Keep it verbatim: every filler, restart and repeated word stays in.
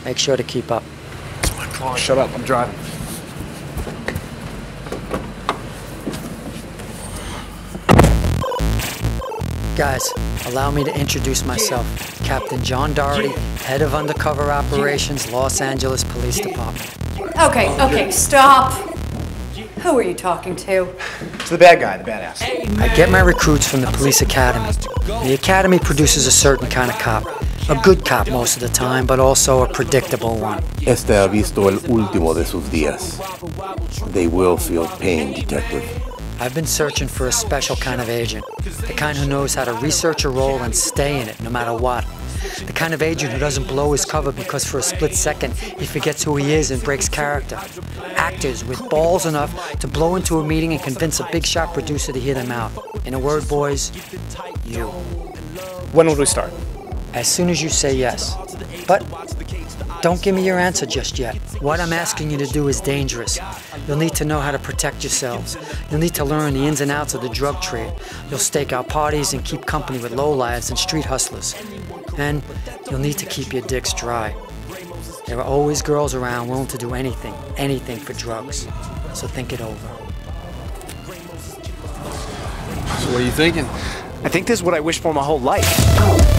Make sure to keep up. Come on, shut up. I'm driving. Guys, allow me to introduce myself. Captain John Doherty, head of undercover operations, Los Angeles Police Department. Okay, okay, stop. Who are you talking to? It's the bad guy, the badass. I get my recruits from the police academy. The academy produces a certain kind of cop. A good cop most of the time, but also a predictable one. Este ha visto el último de sus días. They will feel pain, detective. I've been searching for a special kind of agent. The kind who knows how to research a role and stay in it, no matter what. The kind of agent who doesn't blow his cover because for a split second he forgets who he is and breaks character. Actors with balls enough to blow into a meeting and convince a big shot producer to hear them out. In a word, boys, you. When would we start? As soon as you say yes. But don't give me your answer just yet. What I'm asking you to do is dangerous. You'll need to know how to protect yourselves. You'll need to learn the ins and outs of the drug trade. You'll stake out parties and keep company with lowlives and street hustlers. And you'll need to keep your dicks dry. There are always girls around willing to do anything, anything for drugs. So think it over. So what are you thinking? I think this is what I wished for my whole life.